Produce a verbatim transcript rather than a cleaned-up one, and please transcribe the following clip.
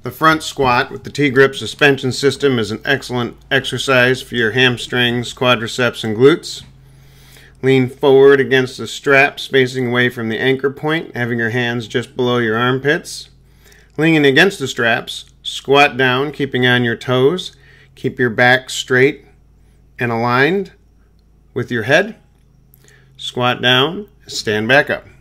The front squat with the T G R I P Suspension System is an excellent exercise for your hamstrings, quadriceps, and glutes. Lean forward against the straps, facing away from the anchor point, having your hands just below your armpits. Leaning against the straps, squat down, keeping on your toes. Keep your back straight and aligned with your head. Squat down, stand back up.